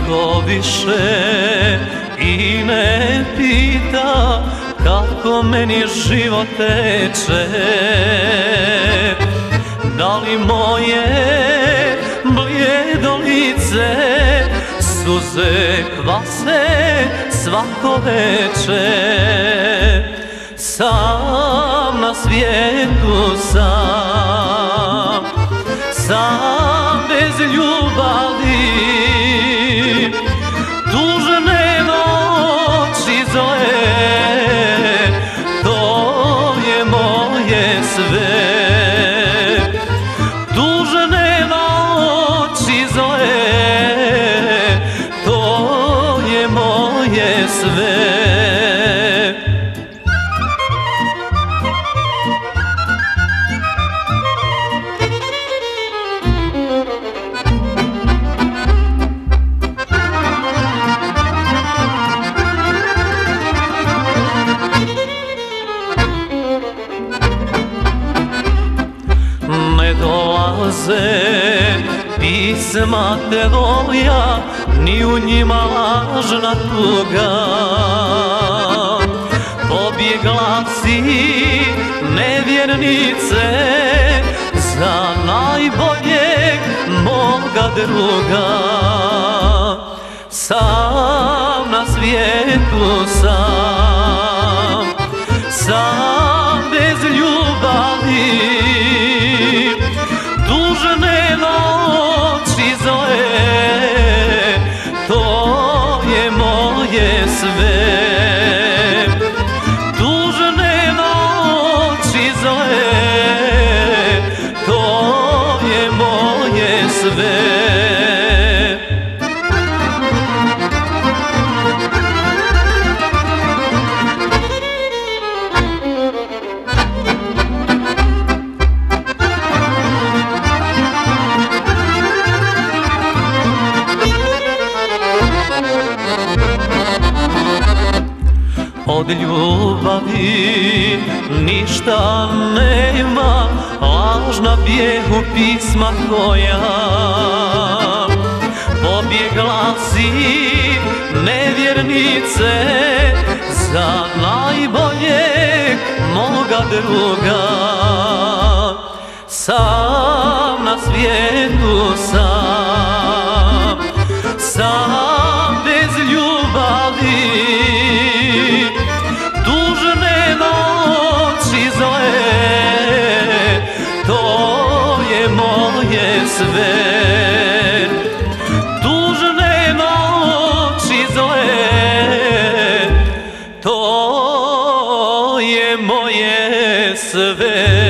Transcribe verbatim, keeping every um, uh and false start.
niko više i ne pita kako meni život teče. Da li moje blijedo lice suze kvase svako večer? Sam na svijetu sam, sam bez ljubavi, tužne noći zle, to je moje sve. Tužne noći zle, to je moje sve. Ne dolaze pisma tvoja, ni u njima lažna tuga. Pobjegla si nevjernice za najboljeg moga druga. Sam na svijetu sam, sam bez ljubavi, tužne noći zle, to je moje sve. Tužne noći zle, to je moje sve. Od ljubavi ništa nema, lažna bijehu pisma tvoja. Pobjegla si nevjernice za najboljeg moga druga. Sam na svijetu sam, sam bez ljubavi, tužne noći zle, to je moje sve. Tužne noći zle, to je moje sve.